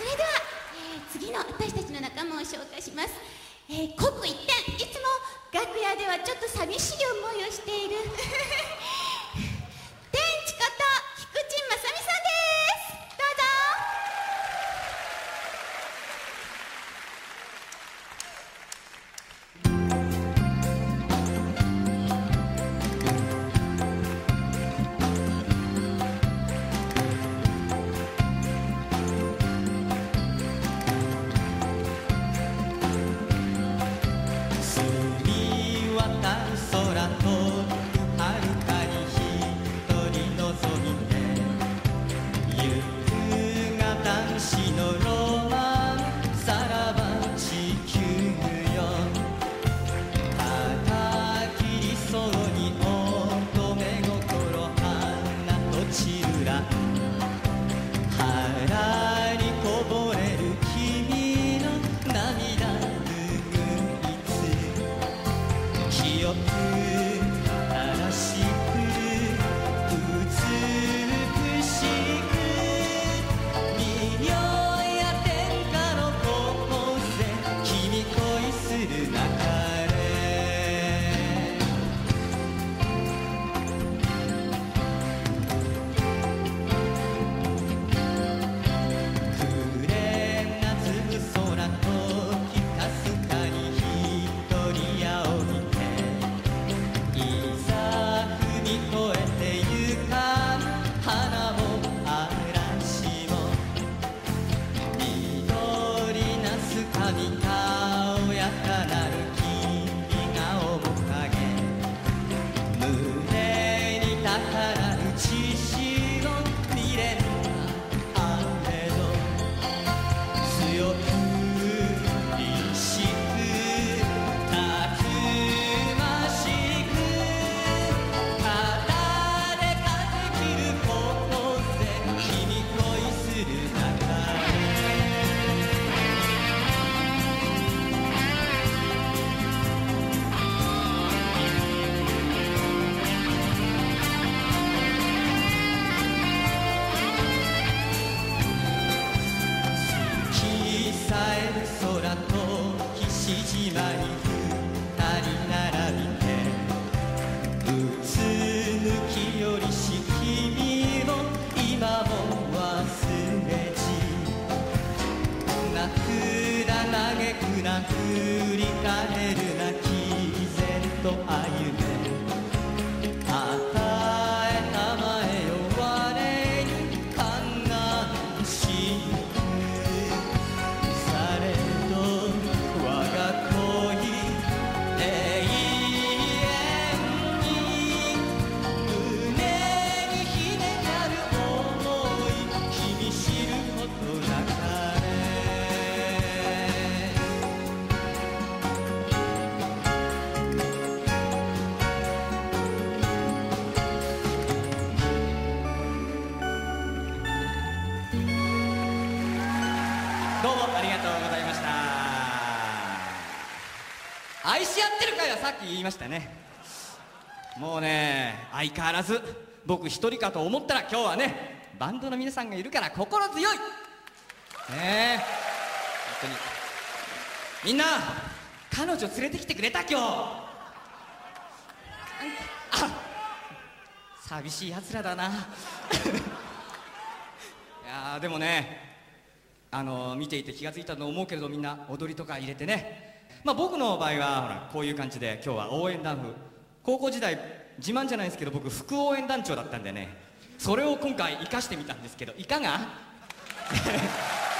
それでは、次の私たちの仲間を紹介します。刻一点、いつも楽屋ではちょっと寂しい思いをしている天地こと菊池正美さんです。どうぞ。 どうもありがとうございました。愛し合ってる会はさっき言いましたね。もうね、相変わらず僕一人かと思ったら今日はね、バンドの皆さんがいるから心強いねえ。本当にみんな彼女連れてきてくれた今日。あ、寂しいやつらだな。いやでもね、見ていて気がついたと思うけれど、みんな踊りとか入れてね。まあ僕の場合はほらこういう感じで今日は応援団風。高校時代自慢じゃないですけど僕副応援団長だったんでね、それを今回生かしてみたんですけどいかが？